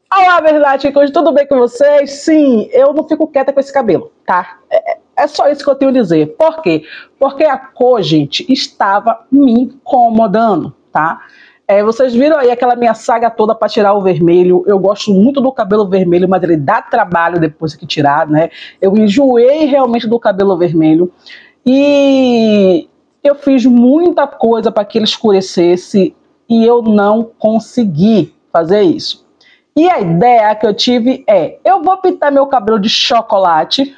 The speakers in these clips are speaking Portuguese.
Olá, verdade, chicos, tudo bem com vocês? Sim, eu não fico quieta com esse cabelo, tá? É só isso que eu tenho a dizer. Por quê? Porque a cor, gente, estava me incomodando, tá? Vocês viram aí aquela minha saga toda para tirar o vermelho. Eu gosto muito do cabelo vermelho, mas ele dá trabalho depois que tirar, né? Eu enjoei realmente do cabelo vermelho. E eu fiz muita coisa para que ele escurecesse e eu não consegui fazer isso. E a ideia que eu tive eu vou pintar meu cabelo de chocolate,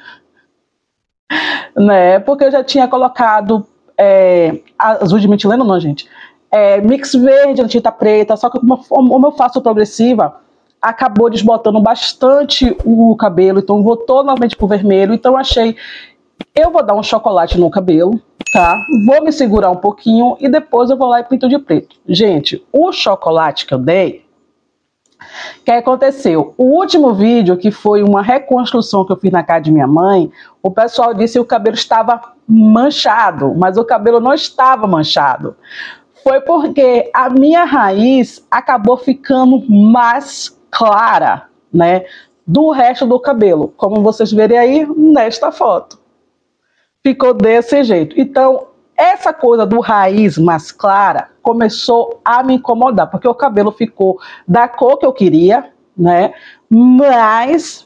né? Porque eu já tinha colocado azul de metileno, não, gente. Mix verde na tinta preta, só que como eu faço progressiva, acabou desbotando bastante o cabelo, então voltou novamente pro vermelho. Então achei, eu vou dar um chocolate no cabelo, tá? Vou me segurar um pouquinho e depois eu vou lá e pinto de preto. Gente, o chocolate que eu dei, o que aconteceu? O último vídeo, que foi uma reconstrução que eu fiz na casa de minha mãe, o pessoal disse que o cabelo estava manchado, mas o cabelo não estava manchado. Foi porque a minha raiz acabou ficando mais clara, né, do resto do cabelo, como vocês verem aí nesta foto. Ficou desse jeito. Então, essa coisa do raiz mais clara começou a me incomodar, porque o cabelo ficou da cor que eu queria, né? Mas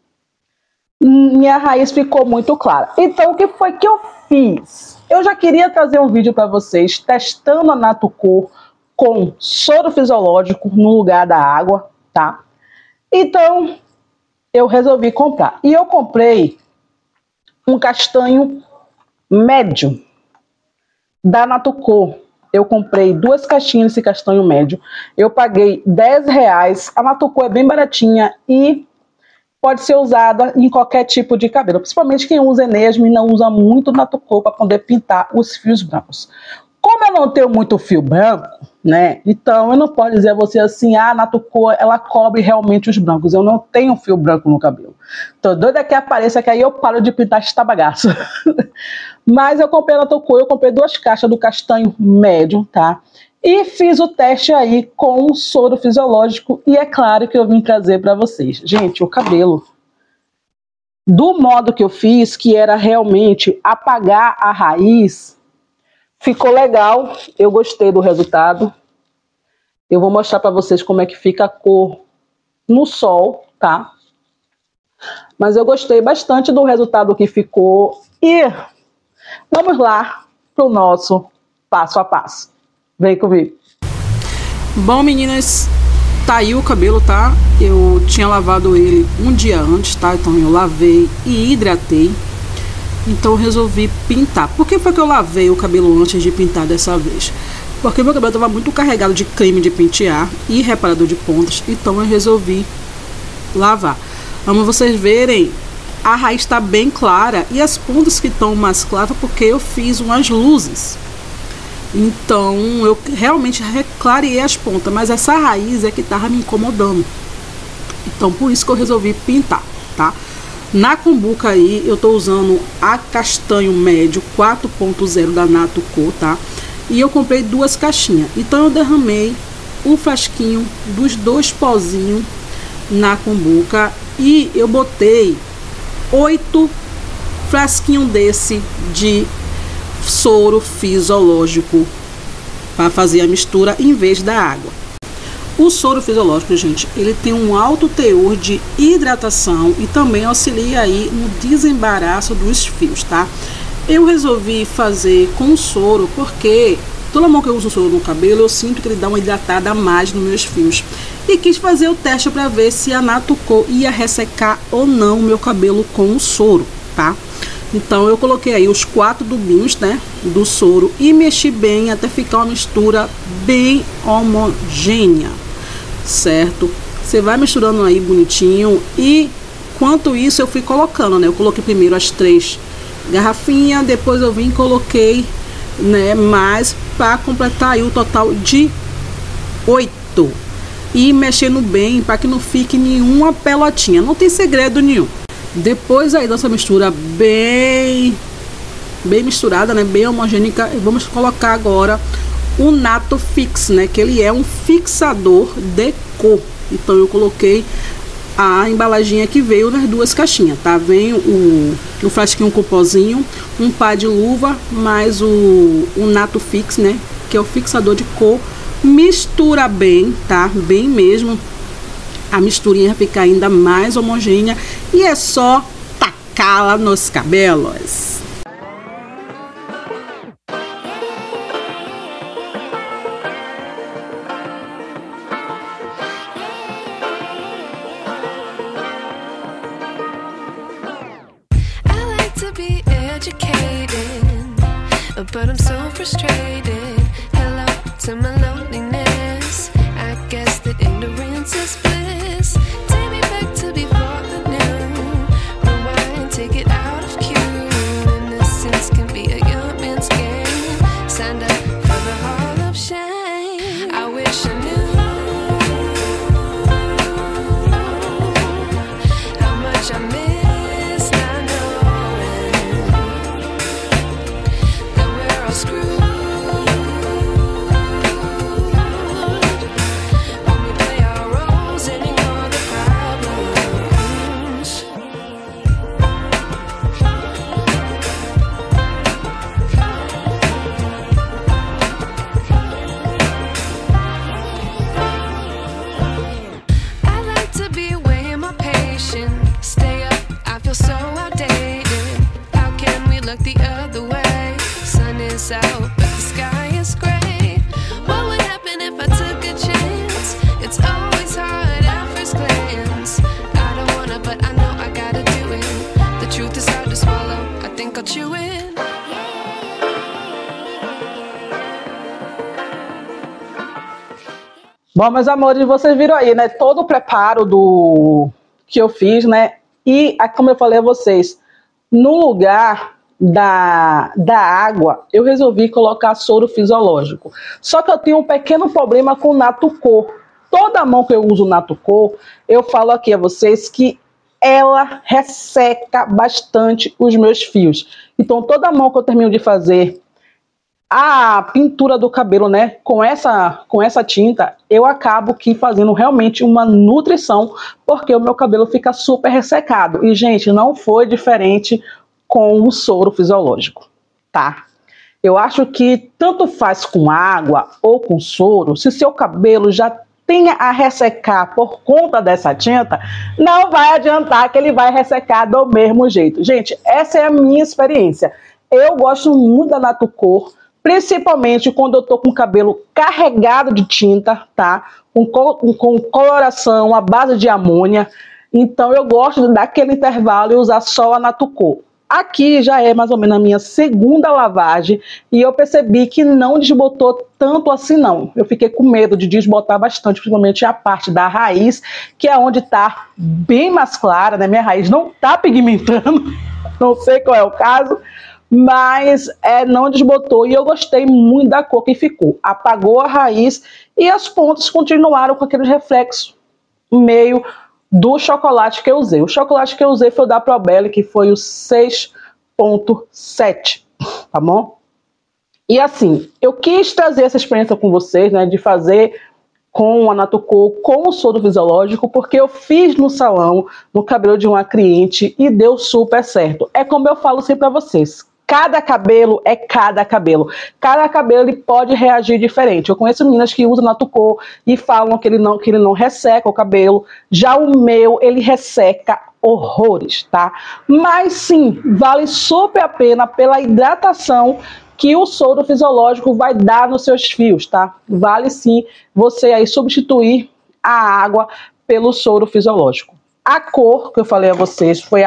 minha raiz ficou muito clara. Então, o que foi que eu fiz? Eu já queria trazer um vídeo para vocês testando a Natocor com soro fisiológico no lugar da água, tá? Então, eu resolvi comprar. E eu comprei um castanho médio da Natocor. Eu comprei 2 caixinhas desse castanho médio. Eu paguei R$10. A Natocor é bem baratinha e pode ser usada em qualquer tipo de cabelo. Principalmente quem usa enesme não usa muito Natocor para poder pintar os fios brancos. Como eu não tenho muito fio branco, né? Então eu não posso dizer a você assim, a Natocor, ela cobre realmente os brancos. Eu não tenho fio branco no cabelo. Tô doida que apareça, que aí eu paro de pintar esta bagaça. Mas eu comprei a Natocor, eu comprei 2 caixas do castanho médio, tá? E fiz o teste aí com o soro fisiológico e é claro que eu vim trazer para vocês. Gente, o cabelo, do modo que eu fiz, que era realmente apagar a raiz, ficou legal, eu gostei do resultado. Eu vou mostrar para vocês como é que fica a cor no sol, tá? Mas eu gostei bastante do resultado que ficou e vamos lá para o nosso passo a passo. Vem comigo. Bom, meninas, tá aí o cabelo, tá? Eu tinha lavado ele um dia antes, tá? Então eu lavei e hidratei. Então eu resolvi pintar. Por que foi que eu lavei o cabelo antes de pintar dessa vez? Porque meu cabelo estava muito carregado de creme de pentear e reparador de pontas. Então eu resolvi lavar. Vamos vocês verem, a raiz está bem clara e as pontas que estão mais claras porque eu fiz umas luzes. Então eu realmente clareei as pontas, mas essa raiz é que estava me incomodando. Então por isso que eu resolvi pintar, tá? Na cumbuca aí eu tô usando a castanho médio 4.0 da Natocor, tá? E eu comprei 2 caixinhas. Então eu derramei um frasquinho dos 2 pozinhos na cumbuca e eu botei 8 frasquinhos desse de soro fisiológico para fazer a mistura em vez da água. O soro fisiológico, gente, ele tem um alto teor de hidratação e também auxilia aí no desembaraço dos fios, tá? Eu resolvi fazer com soro porque toda mão que eu uso soro no cabelo, eu sinto que ele dá uma hidratada a mais nos meus fios. E quis fazer o teste para ver se a Natocor ia ressecar ou não o meu cabelo com o soro, tá? Então eu coloquei aí os 4 tubinhos, né, do soro e mexi bem até ficar uma mistura bem homogênea, certo? Você vai misturando aí bonitinho e enquanto isso eu fui colocando, né? Eu coloquei primeiro as 3 garrafinhas, depois eu vim e coloquei, né, mais para completar aí o total de 8 e mexendo bem para que não fique nenhuma pelotinha, não tem segredo nenhum. Depois aí dessa mistura bem misturada, né, bem homogênica, vamos colocar agora o Natofix, né, que ele é um fixador de cor, Então eu coloquei a embalagem que veio nas duas caixinhas, tá? Vem o frasquinho com pozinho, um par de luva, mais o Nato Fix, né? Que é o fixador de cor. Mistura bem, tá? Bem mesmo. A misturinha fica ainda mais homogênea e é só tacá-la nos cabelos. But I'm so frustrated. Hello to my loneliness. I guess that ignorance is bliss. Take me back to before I knew. Rewind, take it out of cue. Innocence can be a young man's game. Signed up for the hall of shame. I wish I knew how much I miss not knowing that we're all screwed. When we play our roles and ignore the problems. I like to be away in my patience. Stay up, I feel so outdated. How can we look the other way? Sun is out, but the sky is gray. What would happen if I took a chance? It's always hard at first glance. I don't wanna, but I know I gotta do it. The truth is hard to swallow, I think I'll chew it. Bom, meus amores, vocês viram aí, né? Todo o preparo que eu fiz, né? E, como eu falei a vocês, no lugar da água, eu resolvi colocar soro fisiológico. Só que eu tenho um pequeno problema com o Natocor. Toda mão que eu uso Natocor, eu falo aqui a vocês que ela resseca bastante os meus fios. Então, toda mão que eu termino de fazer a pintura do cabelo, né, com essa tinta, eu acabo aqui fazendo realmente uma nutrição, porque o meu cabelo fica super ressecado. E, gente, não foi diferente com o soro fisiológico, tá? Eu acho que tanto faz com água ou com soro, se seu cabelo já tenha a ressecar por conta dessa tinta, não vai adiantar que ele vai ressecar do mesmo jeito. Gente, essa é a minha experiência. Eu gosto muito da Natocor, principalmente quando eu tô com o cabelo carregado de tinta, tá? Com coloração à base de amônia. Então eu gosto daquele intervalo e usar só a Natocor. Aqui já é mais ou menos a minha segunda lavagem e eu percebi que não desbotou tanto assim não. Eu fiquei com medo de desbotar bastante, principalmente a parte da raiz, que é onde tá bem mais clara, né? Minha raiz não tá pigmentando, não sei qual é o caso, mas não desbotou e eu gostei muito da cor que ficou. Apagou a raiz e as pontas continuaram com aquele reflexo meio do chocolate que eu usei. O chocolate que eu usei foi o da Probelli, que foi o 6.7, tá bom? E assim, eu quis trazer essa experiência com vocês, né, de fazer com a Natocor, com o soro fisiológico, porque eu fiz no salão, no cabelo de uma cliente e deu super certo. É como eu falo sempre pra vocês, cada cabelo é cada cabelo. Cada cabelo ele pode reagir diferente. Eu conheço meninas que usam Natocor e falam que ele não resseca o cabelo. Já o meu, ele resseca horrores, tá? Mas sim, vale super a pena pela hidratação que o soro fisiológico vai dar nos seus fios, tá? Vale sim você aí substituir a água pelo soro fisiológico. A cor que eu falei a vocês foi a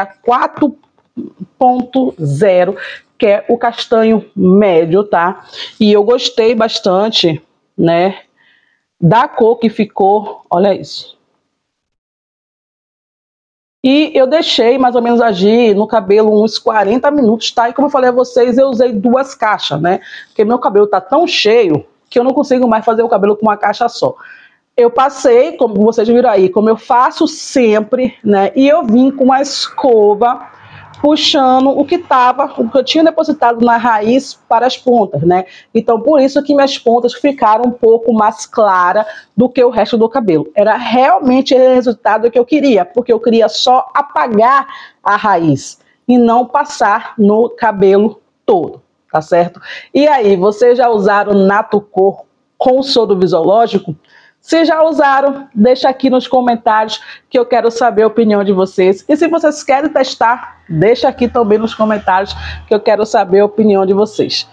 4.0, que é o castanho médio, tá? E eu gostei bastante, né, da cor que ficou, olha isso. E eu deixei mais ou menos agir no cabelo uns 40 minutos, tá? E como eu falei a vocês, eu usei 2 caixas, né? Porque meu cabelo tá tão cheio que eu não consigo mais fazer o cabelo com uma caixa só. Eu passei, como vocês viram aí, como eu faço sempre, né? E eu vim com uma escova puxando o que eu tinha depositado na raiz para as pontas, né? Então, por isso que minhas pontas ficaram um pouco mais claras do que o resto do cabelo. Era realmente o resultado que eu queria, porque eu queria só apagar a raiz e não passar no cabelo todo, tá certo? E aí, vocês já usaram Natocor com soro fisiológico? Se já usaram, deixa aqui nos comentários que eu quero saber a opinião de vocês. E se vocês querem testar, deixa aqui também nos comentários que eu quero saber a opinião de vocês.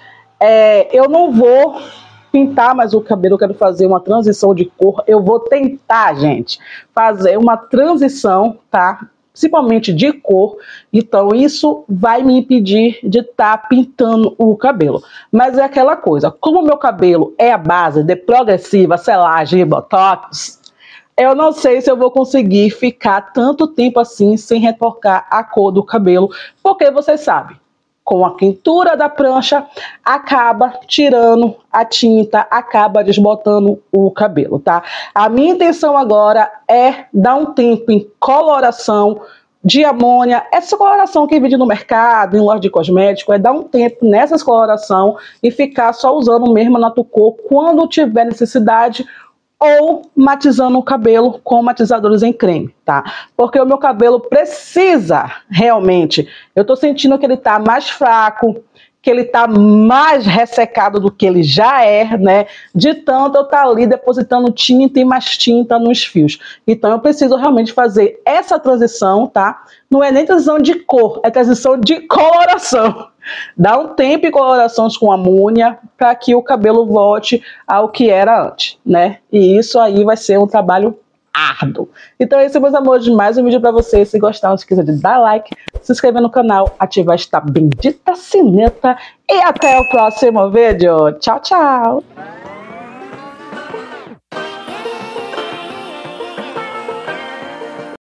Eu não vou pintar mais o cabelo, eu quero fazer uma transição de cor. Eu vou tentar, gente, fazer uma transição, tá? Principalmente de cor, então isso vai me impedir de estar pintando o cabelo. Mas é aquela coisa, como o meu cabelo é a base de progressiva, selagem e botox, eu não sei se eu vou conseguir ficar tanto tempo assim sem retocar a cor do cabelo, porque vocês sabem, com a quentura da prancha, acaba tirando a tinta, acaba desbotando o cabelo, tá? A minha intenção agora é dar um tempo em coloração de amônia, essa coloração que vende no mercado, em loja de cosmético, é dar um tempo nessas coloração e ficar só usando mesmo a Natocor quando tiver necessidade, ou matizando o cabelo com matizadores em creme, tá? Porque o meu cabelo precisa, realmente, eu tô sentindo que ele tá mais fraco, que ele tá mais ressecado do que ele já é, né? De tanto eu tá ali depositando tinta e mais tinta nos fios. Então eu preciso realmente fazer essa transição, tá? Não é nem transição de cor, é transição de coloração. Dá um tempo em colorações com amônia para que o cabelo volte ao que era antes, né? E isso aí vai ser um trabalho árduo. Então é isso, meus amores, mais um vídeo para vocês. Se gostaram, não esqueça de dar like, se inscrever no canal, ativar esta bendita sineta e até o próximo vídeo. Tchau, tchau!